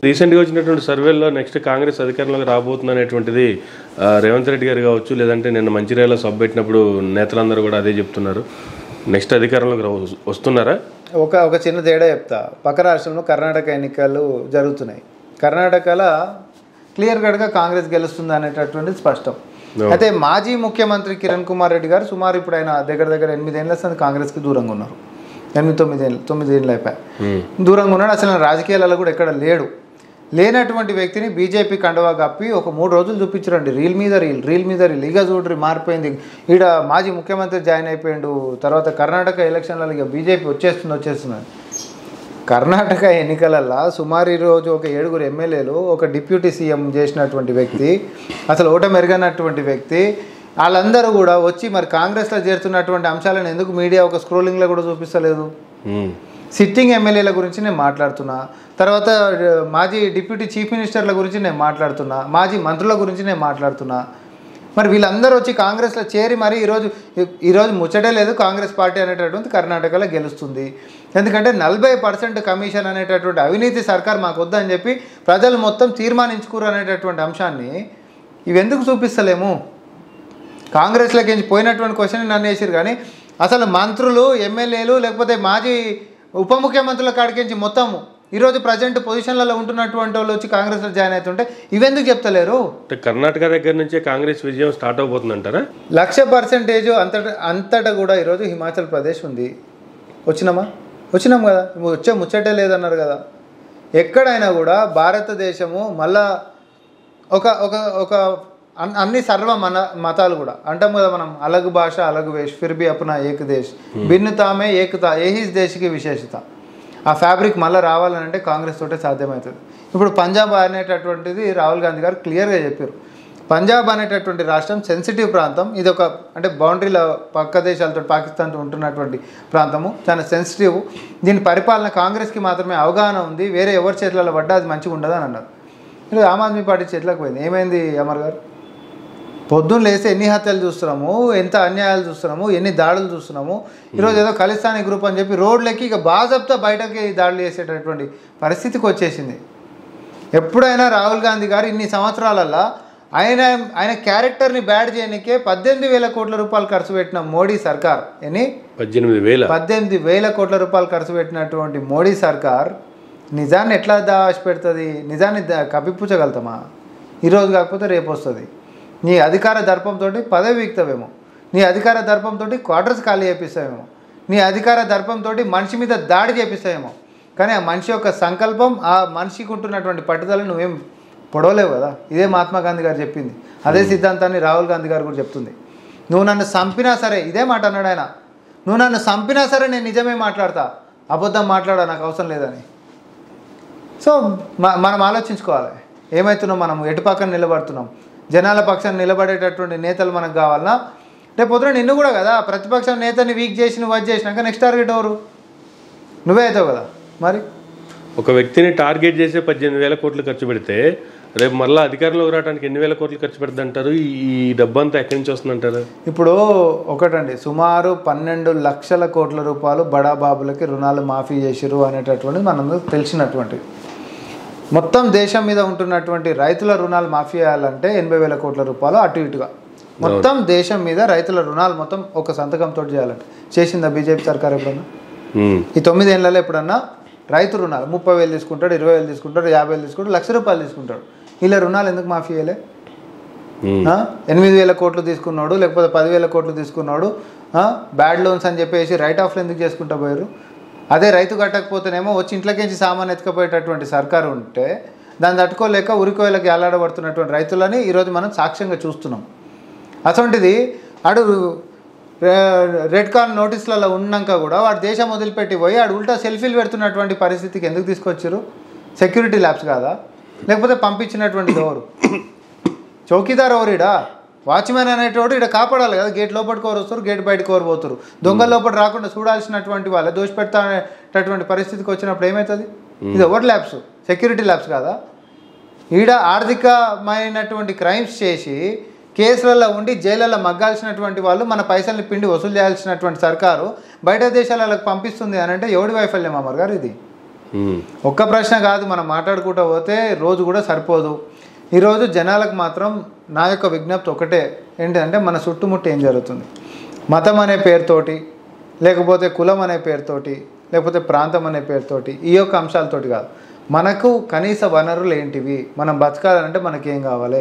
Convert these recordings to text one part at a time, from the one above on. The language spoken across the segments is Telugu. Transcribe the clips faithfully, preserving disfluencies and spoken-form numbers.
రీసెంట్గా వచ్చినటువంటి సర్వేల్లో నెక్స్ట్ కాంగ్రెస్ అధికారంలోకి రాబోతుంది అనేటువంటిది రేవంత్ రెడ్డి గారు కావచ్చు, లేదంటే నిన్న మంచిర్యాలలో సభ పెట్టినప్పుడు నేతలందరూ కూడా అదే చెప్తున్నారు. నెక్స్ట్ అధికారంలోకి వస్తున్నారా? ఒక ఒక చిన్న తేడా చెప్తా. పక్క రాష్ట్రంలో కర్ణాటక ఎన్నికలు జరుగుతున్నాయి. కర్ణాటకలో క్లియర్ కట్గా కాంగ్రెస్ గెలుస్తుంది అనేటటువంటిది స్పష్టం. అయితే మాజీ ముఖ్యమంత్రి కిరణ్ కుమార్ రెడ్డి గారు సుమారు ఇప్పుడు ఆయన దగ్గర దగ్గర ఎనిమిదేళ్ళ సంది కాంగ్రెస్కి దూరంగా ఉన్నారు. ఎనిమిది తొమ్మిది ఏళ్ళు తొమ్మిది ఏళ్ళు అయిపోయాయి దూరంగా ఉన్నాడు. అసలు రాజకీయాలలో కూడా ఎక్కడ లేడు. లేనటువంటి వ్యక్తిని బీజేపీ కండవా కప్పి ఒక మూడు రోజులు చూపించరండి. రీల్ మీద రీల్ రీల్ మీద రీల్ ఇక చూడ్రి మారిపోయింది. ఈడ మాజీ ముఖ్యమంత్రి జాయిన్ అయిపోయిండు. తర్వాత కర్ణాటక ఎలక్షన్లలో ఇక బీజేపీ వచ్చేస్తుంది వచ్చేస్తున్నది. కర్ణాటక ఎన్నికలల్లో సుమారు ఈరోజు ఒక ఏడుగురు ఎమ్మెల్యేలు, ఒక డిప్యూటీ సీఎం చేసినటువంటి వ్యక్తి, అసలు ఓటమి ఎరగనటువంటి వ్యక్తి, వాళ్ళందరూ కూడా వచ్చి మరి కాంగ్రెస్లో చేరుతున్నటువంటి అంశాలను ఎందుకు మీడియా ఒక స్క్రోలింగ్లో కూడా చూపిస్తలేదు? సిట్టింగ్ ఎమ్మెల్యేల గురించి నేను మాట్లాడుతున్నా, తర్వాత మాజీ డిప్యూటీ చీఫ్ మినిస్టర్ల గురించి నేను మాట్లాడుతున్నా, మాజీ మంత్రుల గురించి నేను మాట్లాడుతున్నా. మరి వీళ్ళందరూ వచ్చి కాంగ్రెస్లో చేరి మరి ఈరోజు ఈరోజు ముచ్చటే లేదు కాంగ్రెస్ పార్టీ అనేటటువంటి కర్ణాటకలో గెలుస్తుంది. ఎందుకంటే నలభై పర్సెంట్ కమిషన్ అనేటటువంటి అవినీతి సర్కార్ మాకు వద్దని చెప్పి ప్రజలు మొత్తం తీర్మానించుకోరు అనేటటువంటి అంశాన్ని ఇవెందుకు చూపిస్తలేము? కాంగ్రెస్లోకి పోయినటువంటి క్వశ్చన్ నన్ను వేసారు, కానీ అసలు మంత్రులు, ఎమ్మెల్యేలు, లేకపోతే మాజీ ఉప ముఖ్యమంత్రుల కాడికించి మొత్తం ఈరోజు ప్రజెంట్ పొజిషన్లలో ఉంటున్నటువంటి వాళ్ళు వచ్చి కాంగ్రెస్లో జాయిన్ అవుతుంటే ఇవెందుకు చెప్తలేరు? కర్ణాటక దగ్గర నుంచే కాంగ్రెస్ విజయం స్టార్ట్ అవబోతుందంటారా? లక్ష పర్సెంటేజ్ అంతటా అంతటా కూడా ఈరోజు హిమాచల్ ప్రదేశ్ ఉంది. వచ్చినామా? వచ్చినాం కదా. వచ్చే ముచ్చటే లేదన్నారు కదా. ఎక్కడైనా కూడా భారతదేశము మళ్ళా ఒక ఒక ఒక అన్ని సర్వ మన మతాలు కూడా అంటాం కదా మనం, అలగ్ భాష అలగ్ వేష్ ఫిర్ బి అప్నా ఏక్ దేశ్ భిన్నతామే ఏకతా ఏహీస్ దేశకి విశేషత. ఆ ఫ్యాబ్రిక్ మళ్ళీ రావాలని కాంగ్రెస్ తోటే సాధ్యమవుతుంది. ఇప్పుడు పంజాబ్ అనేటటువంటిది రాహుల్ గాంధీ గారు క్లియర్గా చెప్పారు. పంజాబ్ అనేటటువంటి రాష్ట్రం సెన్సిటివ్ ప్రాంతం. ఇది ఒక అంటే బౌండరీల పక్క దేశాలతో పాకిస్తాన్తో ఉంటున్నటువంటి ప్రాంతము, చాలా సెన్సిటివ్. దీని పరిపాలన కాంగ్రెస్కి మాత్రమే అవగాహన ఉంది, వేరే ఎవరి చేతులలో పడ్డా అది మంచిగా ఉండదు అని అన్నారు. ఈరోజు ఆమ్ ఆద్మీ పార్టీ చేతిలోకి పోయింది. ఏమైంది అమర్ గారు? పొద్దున్న లేస్తే ఎన్ని హత్యలు చూస్తున్నాము, ఎంత అన్యాయాలు చూస్తున్నాము, ఎన్ని దాడులు చూస్తున్నాము. ఈరోజు ఏదో ఖలిస్తానీ గ్రూప్ అని చెప్పి రోడ్లకి ఇక బాజప్తా బయటకి దాడులు చేసేటటువంటి పరిస్థితికి వచ్చేసింది. ఎప్పుడైనా రాహుల్ గాంధీ గారు ఇన్ని సంవత్సరాలల్లో ఆయన ఆయన క్యారెక్టర్ని బ్యాడ్ చేయడానికే పద్దెనిమిది వేల కోట్ల రూపాయలు ఖర్చు పెట్టిన మోడీ సర్కార్, ఎన్ని పద్దెనిమిది వేల పద్దెనిమిది వేల కోట్ల రూపాయలు ఖర్చు పెట్టినటువంటి మోడీ సర్కార్ నిజాన్ని ఎట్లా దాచి పెడుతుంది? నిజాన్ని కప్పిపుచ్చగలుగుతామా? ఈరోజు కాకపోతే రేపు వస్తుంది. నీ అధికార దర్పంతో పదవి వీక్తావేమో, నీ అధికార దర్పంతో క్వార్టర్స్ ఖాళీ చేపిస్తావేమో, నీ అధికార దర్పంతో మనిషి మీద దాడి చేపిస్తావేమో, కానీ ఆ మనిషి యొక్క సంకల్పం, ఆ మనిషికి ఉంటున్నటువంటి పట్టుదల నువ్వేం పొడవలేవు కదా. ఇదే మహాత్మా గాంధీ గారు చెప్పింది. అదే సిద్ధాంతాన్ని రాహుల్ గాంధీ గారు కూడా చెప్తుంది. నువ్వు నన్ను చంపినా సరే, ఇదే మాట అన్నాడు ఆయన, నువ్వు నన్ను చంపినా సరే నేను నిజమే మాట్లాడతా, అబద్ధం మాట్లాడా నాకు అవసరం లేదని. సో మనం ఆలోచించుకోవాలి, ఏమవుతున్నాం, మనం ఎటు పక్కన నిలబడుతున్నాం. జనాల పక్షాన్ని నిలబడేటటువంటి నేతలు మనకు కావాలన్నా? రేపు పొద్దున నిన్ను కూడా కదా ప్రతిపక్షం నేతని వీక్ చేసి నువ్వు అది చేసినాక నెక్స్ట్ టార్గెట్ ఎవరు? నువ్వే అవుతావు కదా. మరి ఒక వ్యక్తిని టార్గెట్ చేసే పద్దెనిమిది వేల కోట్లు ఖర్చు పెడితే రేపు మళ్ళీ అధికారంలోకి రావడానికి ఎన్ని వేల కోట్లు ఖర్చు పెడతాంటారు? ఈ డబ్బంతా ఎక్కడి నుంచి వస్తుందంటారు? ఇప్పుడు ఒకటండి, సుమారు పన్నెండు లక్షల కోట్ల రూపాయలు బడాబాబులకి రుణాలు మాఫీ చేసిరు అనేటటువంటిది మనందరూ తెలిసినటువంటి. మొత్తం దేశం మీద ఉంటున్నటువంటి రైతుల రుణాలు మాఫీ చేయాలంటే ఎనభై వేల కోట్ల రూపాయలు అటు ఇటుగా మొత్తం దేశం మీద రైతుల రుణాలు మొత్తం ఒక సంతకంతో చేయాలంటే చేసిందా బీజేపీ సర్కార్ ఎప్పుడన్నా? ఈ తొమ్మిది ఏళ్ళలో ఎప్పుడన్నా రైతు రుణాలు ముప్పై వేలు తీసుకుంటాడు, ఇరవై వేలు తీసుకుంటాడు, యాభై వేలు తీసుకుంటాడు, లక్ష రూపాయలు తీసుకుంటాడు. ఇలా రుణాలు ఎందుకు మాఫీ చేయలే? ఎనిమిది వేల కోట్లు తీసుకున్నాడు, లేకపోతే పదివేల కోట్లు తీసుకున్నాడు, బ్యాడ్ లోన్స్ అని చెప్పేసి రైట్ ఆఫ్లు ఎందుకు చేసుకుంటా పోయారు? అదే రైతు కట్టకపోతేనేమో వచ్చి ఇంట్లోకించి సామాన్ ఎత్తుకపోయేటటువంటి సర్కారు ఉంటే దాన్ని తట్టుకోలేక ఉరికోయలకి అల్లాడబడుతున్నటువంటి రైతులని ఈరోజు మనం సాక్ష్యంగా చూస్తున్నాం. అటువంటిది అడు రెడ్ కార్న్ నోటీసులలో ఉన్నాక కూడా వాడు దేశం వదిలిపెట్టి పోయి ఆడు ఉల్టా సెల్ఫీలు పెడుతున్నటువంటి పరిస్థితికి ఎందుకు తీసుకొచ్చారు? సెక్యూరిటీ ల్యాబ్స్ కాదా? లేకపోతే పంపించినటువంటి ఎవరు? చౌకీదార్ ఎవరిడా? వాచ్మెన్ అనేటోడు ఇక్కడ కాపాడాలి కదా. గేట్ లోపలికి ఎవరు వస్తారు, గేట్ బయటకు ఎవరు పోతారు. దొంగల లోపల రాకుండా చూడాల్సినటువంటి వాళ్ళే దోషపెడతానేటటువంటి పరిస్థితికి వచ్చినప్పుడు ఏమవుతుంది? ఇది ఎవరి ల్యాబ్స్? సెక్యూరిటీ ల్యాబ్స్ కాదా? ఈడ ఆర్థికమైనటువంటి క్రైమ్స్ చేసి కేసులలో ఉండి జైళ్ళలో మగ్గాల్సినటువంటి వాళ్ళు మన పైసల్ని పిండి వసూలు చేయాల్సినటువంటి సర్కారు బయట దేశాలకు పంపిస్తుంది అని అంటే ఎవడి వైఫల్యం అమర్ గారు ఇది? ఒక్క ప్రశ్న కాదు, మనం మాట్లాడుకుంటూ పోతే రోజు కూడా సరిపోదు. ఈరోజు జనాలకు మాత్రం నా యొక్క విజ్ఞప్తి ఒకటే ఏంటంటే, మన చుట్టుముట్టు ఏం జరుగుతుంది, మతం అనే పేరుతోటి, లేకపోతే కులం అనే పేరుతోటి, లేకపోతే ప్రాంతం అనే పేరుతోటి, ఈ యొక్క అంశాలతోటి కాదు, మనకు కనీస వనరులు ఏంటివి, మనం బతకాలంటే మనకేం కావాలి,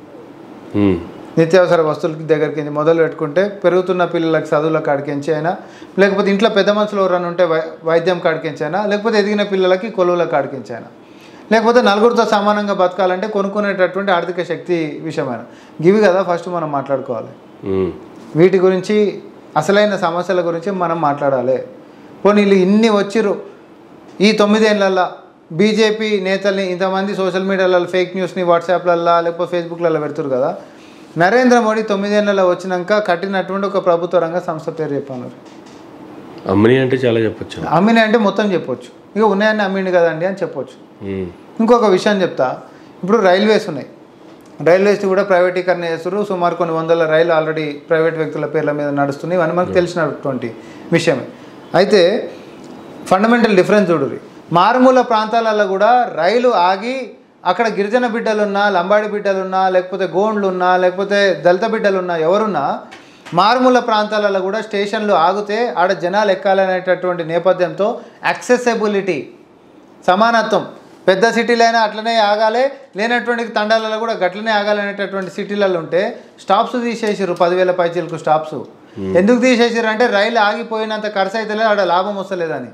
నిత్యావసర వస్తువులకి దగ్గరికి మొదలు పెట్టుకుంటే పెరుగుతున్న పిల్లలకి చదువుల కాడికించి అయినా, లేకపోతే ఇంట్లో పెద్ద మనుషులు ఎవరైనా ఉంటే వై వైద్యం కాడికించి అయినా, లేకపోతే ఎదిగిన పిల్లలకి కొలువుల కాడికించి అయినా, లేకపోతే నలుగురితో సమానంగా బతకాలంటే కొనుక్కునేటటువంటి ఆర్థిక శక్తి విషయమైన గివి కదా ఫస్ట్ మనం మాట్లాడుకోవాలి. వీటి గురించి అసలైన సమస్యల గురించి మనం మాట్లాడాలి. పోనీ వీళ్ళు ఇన్ని వచ్చిర్రు ఈ తొమ్మిదేళ్ళల్లో బీజేపీ నేతల్ని ఇంతమంది సోషల్ మీడియాలలో ఫేక్ న్యూస్ని వాట్సాప్లల్లో లేకపోతే ఫేస్బుక్లలో పెడుతురు కదా. నరేంద్ర మోడీ తొమ్మిదేళ్ళలో వచ్చినాక కట్టినటువంటి ఒక ప్రభుత్వ రంగ సంస్థ పేరు చెప్పాను. అమ్మిని అంటే చాలా చెప్పొచ్చు, అమ్మిని అంటే మొత్తం చెప్పొచ్చు, ఇక ఉన్నాయని అమ్మిండి కదండి అని చెప్పొచ్చు. ఇంకొక విషయం చెప్తా, ఇప్పుడు రైల్వేస్ ఉన్నాయి, రైల్వేస్ కూడా ప్రైవేటీకరణ చేస్తారు. సుమారు కొన్ని వందల రైలు ఆల్రెడీ ప్రైవేట్ వ్యక్తుల పేర్ల మీద నడుస్తున్నాయి, ఇవన్నీ మనకు తెలిసినటువంటి విషయమే. అయితే ఫండమెంటల్ డిఫరెన్స్ చూడుర్రి, మారుమూల ప్రాంతాలలో కూడా రైలు ఆగి అక్కడ గిరిజన బిడ్డలున్నా, లంబాడి బిడ్డలున్నా, లేకపోతే గోండ్లున్నా, లేకపోతే దళిత బిడ్డలున్నా, ఎవరున్నా మారుమూల ప్రాంతాలలో కూడా స్టేషన్లు ఆగితే ఆడ జనాలు ఎక్కాలనేటటువంటి నేపథ్యంతో యాక్సెసిబిలిటీ, సమానత్వం, పెద్ద సిటీలైనా అట్లనే ఆగాలి, లేనటువంటి తండాలలో కూడా గట్లనే ఆగాలనేటటువంటి సిటీలలో ఉంటే స్టాప్స్ తీసేసారు, పదివేల పైచీలకు స్టాప్స్. ఎందుకు తీసేసారు అంటే రైలు ఆగిపోయినంత ఖర్చు అయితే లేదు, ఆడ లాభం వస్తలేదని.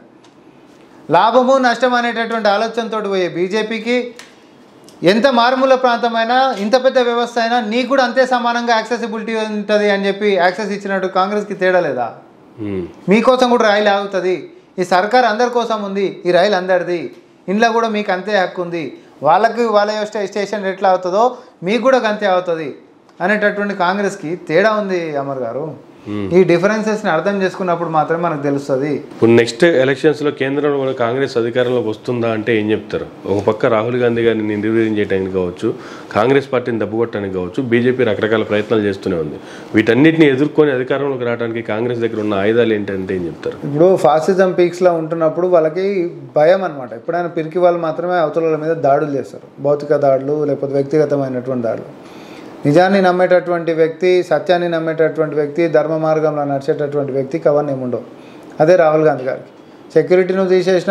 లాభము నష్టం అనేటటువంటి ఆలోచనతో పోయే బీజేపీకి ఎంత మారుమూల ప్రాంతమైనా ఇంత పెద్ద వ్యవస్థ అయినా నీకు కూడా అంతే సమానంగా యాక్సెసిబిలిటీ ఉంటుంది అని చెప్పి యాక్సెస్ ఇచ్చినట్టు కాంగ్రెస్కి తేడా లేదా? మీకోసం కూడా రైలు ఆగుతుంది, ఈ సర్కార్ అందరి కోసం ఉంది, ఈ రైలు అందరిది, ఇంట్లో కూడా మీకు అంతే హక్కు ఉంది, వాళ్ళకి వాళ్ళ స్టేషన్ ఎట్లా అవుతుందో మీకు కూడా అంతే అవుతుంది అనేటటువంటి కాంగ్రెస్కి తేడా ఉంది అమర్ గారు. ఈ డిఫరెన్సెస్ని అర్థం చేసుకున్నప్పుడు మాత్రమే మనకు తెలుస్తుంది. ఇప్పుడు నెక్స్ట్ ఎలక్షన్స్లో కేంద్రంలో కూడా కాంగ్రెస్ అధికారంలోకి వస్తుందా అంటే ఏం చెప్తారు? ఒక పక్క రాహుల్ గాంధీ గారిని నిర్వీర్యం చేయడానికి కావచ్చు, కాంగ్రెస్ పార్టీని దెబ్బకొట్టడానికి కావచ్చు, బీజేపీ రకరకాల ప్రయత్నాలు చేస్తూనే ఉంది. వీటన్నిటిని ఎదుర్కొని అధికారంలోకి రావడానికి కాంగ్రెస్ దగ్గర ఉన్న ఆయుధాలు ఏంటంటే ఏం చెప్తారు? ఇప్పుడు ఫాసిజం పీక్స్లో ఉంటున్నప్పుడు వాళ్ళకి భయం అనమాట. ఎప్పుడైనా పిరికి వాళ్ళు మాత్రమే అవతల మీద దాడులు చేస్తారు, భౌతిక దాడులు లేకపోతే వ్యక్తిగతమైనటువంటి దాడులు. నిజాన్ని నమ్మేటటువంటి వ్యక్తి, సత్యాన్ని నమ్మేటటువంటి వ్యక్తి, ధర్మ మార్గంలో నడిచేటటువంటి వ్యక్తికి అవన్నీ ఏముండవు. అదే రాహుల్ గాంధీ గారికి సెక్యూరిటీను తీసేసిన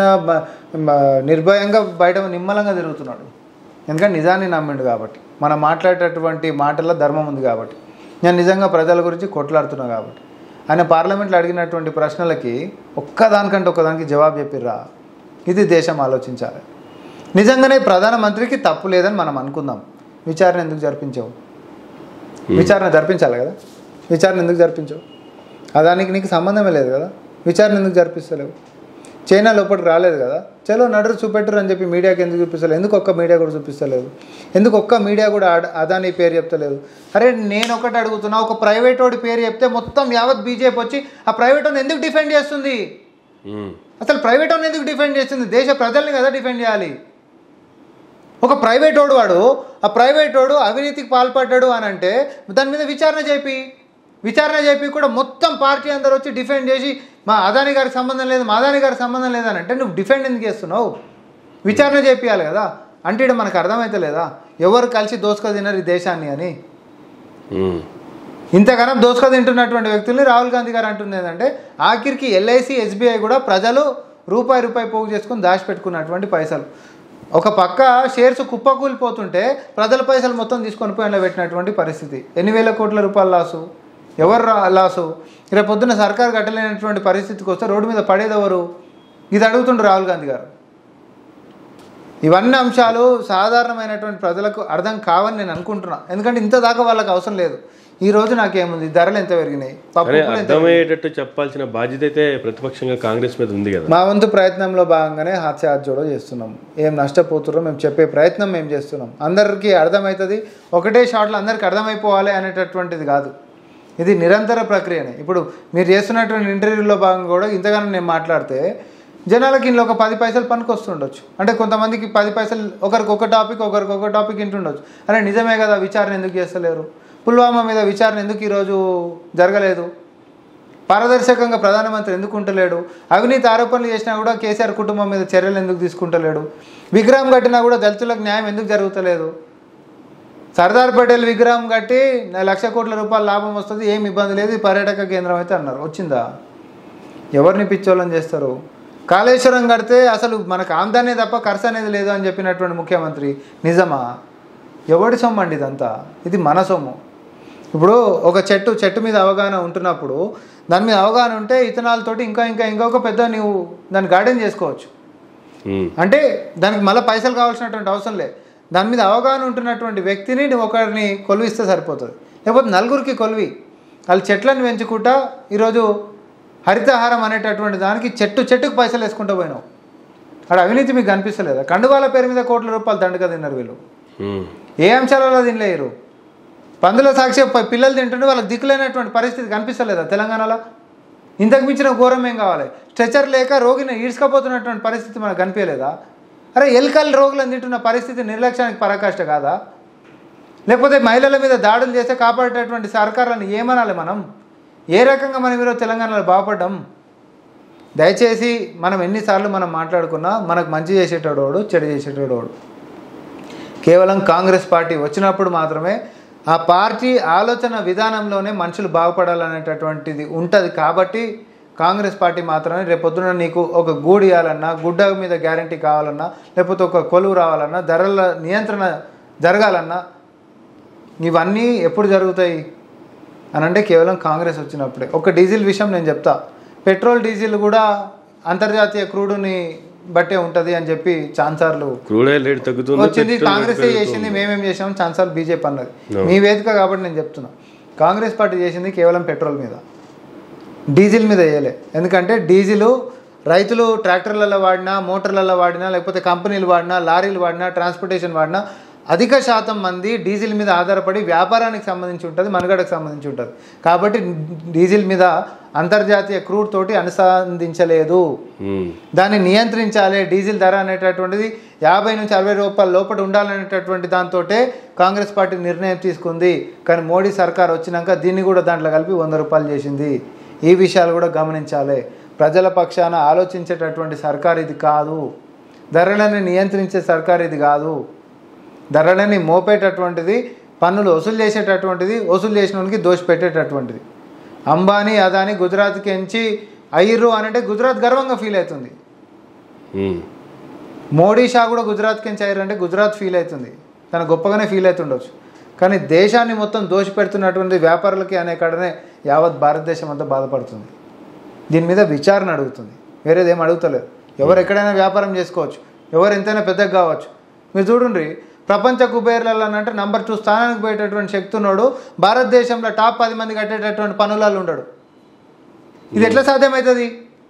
నిర్భయంగా బయట నిమ్మలంగా తిరుగుతున్నాడు, ఎందుకంటే నిజాన్ని నమ్మిండు కాబట్టి, మనం మాట్లాడేటటువంటి మాటల్లో ధర్మం ఉంది కాబట్టి, నేను నిజంగా ప్రజల గురించి కొట్లాడుతున్నా కాబట్టి. ఆయన పార్లమెంట్లో అడిగినటువంటి ప్రశ్నలకి ఒక్కదానికంటే ఒక్కదానికి జవాబు చెప్పిర్రా, ఇది దేశం ఆలోచించాలి. నిజంగానే ప్రధానమంత్రికి తప్పు లేదని మనం అనుకుందాం, విచారణ ఎందుకు జరిపించావు? విచారణ జరిపించాలి కదా, విచారణ ఎందుకు జరిపించవు? అదానికి నీకు సంబంధమే లేదు కదా, విచారణ ఎందుకు జరిపిస్తలేవు? చైనా లోపలికి రాలేదు కదా, చలో నడురు చూపెట్టరు అని చెప్పి మీడియాకి ఎందుకు చూపిస్తలేదు? ఎందుకు ఒక్క మీడియా కూడా చూపిస్తలేదు? ఎందుకు ఒక్క మీడియా కూడా అదాని పేరు చెప్తలేదు? అరే నేను ఒకటి అడుగుతున్నా, ఒక ప్రైవేట్ వాడి పేరు చెప్తే మొత్తం యావత్ బీజేపీ వచ్చి ఆ ప్రైవేట్ వాడిని ఎందుకు డిఫెండ్ చేస్తుంది? అసలు ప్రైవేట్ వాడిని ఎందుకు డిఫెండ్ చేస్తుంది? దేశ ప్రజల్ని కదా డిఫెండ్ చేయాలి. ఒక ప్రైవేట్ వాడు వాడు ఆ ప్రైవేట్ వాడు అవినీతికి పాల్పడ్డాడు అని అంటే దాని మీద విచారణ చేపి విచారణ చేపి కూడా మొత్తం పార్టీ అందరు వచ్చి డిఫెండ్ చేసి మా అదాని గారికి సంబంధం లేదు, మా అదాని గారికి సంబంధం లేదని అంటే నువ్వు డిఫెండ్ ఎందుకు చేస్తున్నావు? విచారణ చేపియాలి కదా. అంటే ఇక్కడ మనకు అర్థమైతే లేదా ఎవరు కలిసి దోసుక తిన్నారు ఈ దేశాన్ని అని? ఇంతగానం దోసుక తింటున్నటువంటి వ్యక్తుల్ని రాహుల్ గాంధీ గారు అంటుంది ఏంటంటే ఆఖరికి ఎల్ఐసి, ఎస్బీఐ కూడా ప్రజలు రూపాయి రూపాయి పోగు చేసుకుని దాచిపెట్టుకున్నటువంటి పైసలు. ఒక పక్క షేర్స్ కుప్పకూలిపోతుంటే ప్రజల పైసలు మొత్తం తీసుకొని పోయిన పెట్టినటువంటి పరిస్థితి. ఎన్ని వేల కోట్ల రూపాయల లాసు, ఎవరు లాసు? రేపు పొద్దున్న సర్కారు కట్టలేనటువంటి పరిస్థితికి వస్తే రోడ్డు మీద పడేది ఎవరు? ఇది అడుగుతుండ్రు రాహుల్ గాంధీ గారు. ఇవన్నీ అంశాలు సాధారణమైనటువంటి ప్రజలకు అర్థం కావని నేను అనుకుంటున్నా, ఎందుకంటే ఇంత దాకా వాళ్ళకి అవసరం లేదు. ఈ రోజు నాకేముంది, ధరలు ఎంత పెరిగినాయి, అర్థమయ్యేటట్టు చెప్పాల్సిన బాధ్యత అయితే ప్రతిపక్షంగా కాంగ్రెస్ మీద ఉంది కదా. మా వంతు ప్రయత్నంలో భాగంగానే హాత్ సే హాత్ జోడో చేస్తున్నాం. ఏం నష్టపోతున్నారో మేము చెప్పే ప్రయత్నం మేము చేస్తున్నాం. అందరికీ అర్థమవుతుంది, ఒకటే షాట్లో అందరికీ అర్థమైపోవాలి అనేటటువంటిది కాదు. ఇది నిరంతర ప్రక్రియనే. ఇప్పుడు మీరు చేస్తున్నటువంటి ఇంటర్వ్యూలో భాగంగా కూడా ఇంతగానో నేను మాట్లాడితే జనాలకి ఇంట్లో ఒక పది పైసలు పనికి వస్తుండొచ్చు. అంటే కొంతమందికి పది పైసలు, ఒకరికి ఒక టాపిక్ ఒకరికి ఒక టాపిక్ ఇంటుండొచ్చు. అరే నిజమే కదా, విచారణ ఎందుకు చేస్తలేరు? పుల్వామా మీద విచారణ ఎందుకు ఈరోజు జరగలేదు? పారదర్శకంగా ప్రధానమంత్రి ఎందుకు ఉంటలేడు? అవినీతి ఆరోపణలు చేసినా కూడా కేసీఆర్ కుటుంబం మీద చర్యలు ఎందుకు తీసుకుంటలేడు? విగ్రహం కట్టినా కూడా దళితులకు న్యాయం ఎందుకు జరుగుతలేదు? సర్దార్ పటేల్ విగ్రహం కట్టి లక్ష కోట్ల రూపాయల లాభం వస్తుంది, ఏం ఇబ్బంది లేదు, పర్యాటక కేంద్రం అయితే అన్నారు. వచ్చిందా? ఎవరిని పిచ్చోళ్ళని చేస్తారు? కాళేశ్వరం కడితే అసలు మనకు ఆమ్దానే తప్ప ఖర్చు అనేది లేదు అని చెప్పినటువంటి ముఖ్యమంత్రి నిజమా? ఎవడి సొమ్ము అండి ఇదంతా? ఇది మన సొమ్ము. ఇప్పుడు ఒక చెట్టు చెట్టు మీద అవగాహన ఉంటున్నప్పుడు దాని మీద అవగాహన ఉంటే ఇతనాలతోటి ఇంకా ఇంకా ఇంకొక పెద్ద నువ్వు దాన్ని గార్డెన్ చేసుకోవచ్చు. అంటే దానికి మళ్ళీ పైసలు కావాల్సినటువంటి అవసరం లేదు. దాని మీద అవగాహన ఉంటున్నటువంటి వ్యక్తిని నువ్వు ఒకరిని కొలువిస్తే సరిపోతుంది. లేకపోతే నలుగురికి కొలువి వాళ్ళు చెట్లను పెంచుకుంటా ఈరోజు హరితహారం అనేటటువంటి దానికి చెట్టు చెట్టుకు పైసలు వేసుకుంటూ పోయినావు. అక్కడ అవినీతి మీకు కనిపిస్తలేదా? కండువాల పేరు మీద కోట్ల రూపాయలు దండగా తిన్నారు వీళ్ళు. ఏ అంశాలలో తినలేరు? పందుల సాక్షి పిల్లలు తింటుంటే వాళ్ళకి దిక్కులేనటువంటి పరిస్థితి కనిపిస్తలేదా తెలంగాణలో? ఇంతకు మించిన ఘోరం ఏం కావాలి? స్ట్రెచర్ లేక రోగిని ఈడ్చుకపోతున్నటువంటి పరిస్థితి మనకు కనిపించలేదా? అరే ఎలుకలు రోగులను తింటున్న పరిస్థితి నిర్లక్ష్యానికి పరాకాష్ట కాదా? లేకపోతే మహిళల మీద దాడులు చేస్తే కాపాడేటటువంటి సర్కారులను ఏమనాలి మనం? ఏ రకంగా మనం ఈరోజు తెలంగాణలో బాగుపడ్డాం? దయచేసి మనం ఎన్నిసార్లు మనం మాట్లాడుకున్నా మనకు మంచి చేసేటోడు చెడు చేసేటోడు. కేవలం కాంగ్రెస్ పార్టీ వచ్చినప్పుడు మాత్రమే ఆ పార్టీ ఆలోచన విధానంలోనే మనుషులు బాగుపడాలనేటటువంటిది ఉంటుంది. కాబట్టి కాంగ్రెస్ పార్టీ మాత్రమే రేపొద్దున నీకు ఒక గూడు ఇవ్వాలన్నా, గుడ్డ మీద గ్యారంటీ కావాలన్నా, లేకపోతే ఒక కొలువు రావాలన్నా, ధరల నియంత్రణ జరగాలన్నా ఇవన్నీ ఎప్పుడు జరుగుతాయి అని అంటే కేవలం కాంగ్రెస్ వచ్చినప్పుడే. ఒక డీజిల్ విషయం నేను చెప్తా. పెట్రోల్ డీజిల్ కూడా అంతర్జాతీయ క్రూడుని బట్టే ఉంటుంది అని చెప్పి ఛాన్సార్లు వచ్చింది. కాంగ్రెస్ చేసింది, మేమేం చేసాము ఛాన్సార్లు బీజేపీ అన్నది. మీ వేదిక కాబట్టి నేను చెప్తున్నా, కాంగ్రెస్ పార్టీ చేసింది కేవలం పెట్రోల్ మీద, డీజిల్ మీద వేయలే. ఎందుకంటే డీజిల్ రైతులు ట్రాక్టర్లలో వాడినా, మోటార్లలో వాడినా, లేకపోతే కంపెనీలు వాడినా, లారీలు వాడినా, ట్రాన్స్పోర్టేషన్ వాడినా అధిక శాతం మంది డీజిల్ మీద ఆధారపడి వ్యాపారానికి సంబంధించి ఉంటుంది, మనుగడకు సంబంధించి ఉంటుంది. కాబట్టి డీజిల్ మీద అంతర్జాతీయ క్రూడ్ తోటి అనుసంధించలేదు. దాన్ని నియంత్రించాలి. డీజిల్ ధర అనేటటువంటిది యాభై నుంచి అరవై రూపాయల లోపల ఉండాలనేటటువంటి దాంతో కాంగ్రెస్ పార్టీ నిర్ణయం తీసుకుంది. కానీ మోడీ సర్కార్ వచ్చినాక దీన్ని కూడా దాంట్లో కలిపి వంద రూపాయలు చేసింది. ఈ విషయాలు కూడా గమనించాలి. ప్రజల పక్షాన ఆలోచించేటటువంటి సర్కార్ ఇది కాదు. ధరలను నియంత్రించే సర్కార్ ఇది కాదు. ధరలని మోపేటటువంటిది, పన్నులు వసూలు చేసేటటువంటిది, వసూలు చేసిన వాళ్ళకి దోషి పెట్టేటటువంటిది. అంబానీ అదానీ గుజరాత్కి ఎంచి అయ్యిర్రు అనంటే గుజరాత్ గర్వంగా ఫీల్ అవుతుంది. మోడీ షా కూడా గుజరాత్కి ఎంచి అయ్యారు అంటే గుజరాత్ ఫీల్ అవుతుంది, తన గొప్పగానే ఫీల్ అవుతుండొచ్చు. కానీ దేశాన్ని మొత్తం దోషి పెడుతున్నటువంటి వ్యాపారులకి అనే కాడనే యావత్ భారతదేశం అంతా బాధపడుతుంది. దీని మీద విచారణ అడుగుతుంది, వేరేదేం అడుగుతలేదు. ఎవరు ఎక్కడైనా వ్యాపారం చేసుకోవచ్చు, ఎవరు ఎంతైనా పెద్దగా కావచ్చు. మీరు చూడండి, ప్రపంచ కుబేర్లలో అంటే నంబర్ టూ స్థానానికి పోయేటటువంటి శక్తి ఉన్నాడు, భారతదేశంలో టాప్ పది మంది కట్టేటటువంటి పనులలో ఉండడు. ఇది ఎట్లా సాధ్యమవుతుంది?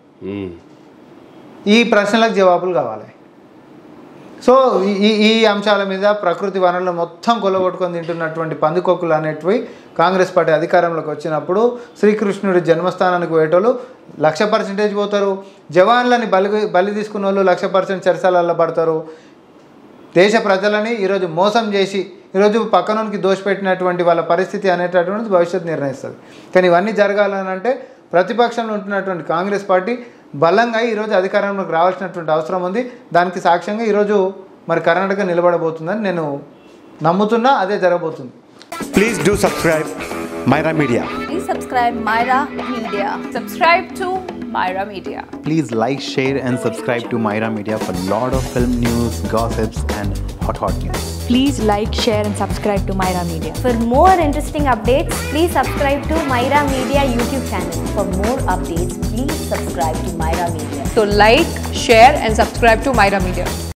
ఈ ప్రశ్నలకు జవాబులు కావాలి. సో ఈ ఈ అంశాల మీద ప్రకృతి వనరులు మొత్తం కొలగొట్టుకొని తింటున్నటువంటి పందికొక్కులు అనేటివి కాంగ్రెస్ పార్టీ అధికారంలోకి వచ్చినప్పుడు శ్రీకృష్ణుడి జన్మస్థానానికి పోయేటోళ్ళు లక్ష పర్సెంటేజ్ పోతారు. జవాన్లని బలి బలి తీసుకున్న వాళ్ళు లక్ష పర్సెంట్ చర్చలలో పడతారు. దేశ ప్రజలని ఈరోజు మోసం చేసి ఈరోజు పక్కనోనికి దోషపెట్టినటువంటి వాళ్ళ పరిస్థితి అనేటటువంటిది భవిష్యత్తు నిర్ణయిస్తుంది. కానీ ఇవన్నీ జరగాలని అంటే ప్రతిపక్షంలో ఉంటున్నటువంటి కాంగ్రెస్ పార్టీ బలంగా ఈరోజు అధికారంలోకి రావాల్సినటువంటి అవసరం ఉంది. దానికి సాక్ష్యంగా ఈరోజు మరి కర్ణాటక నిలబడబోతుందని నేను నమ్ముతున్నా, అదే జరగబోతుంది. Please do subscribe Myra Media. Please subscribe Myra Media. Subscribe to Myra Media. Please like, share and subscribe to Myra Media for lot of film news, gossips and hot hot news. Please like, share and subscribe to Myra Media. For more interesting updates, please subscribe to Myra Media YouTube channel. For more updates, please subscribe to Myra Media. So like, share and subscribe to Myra Media.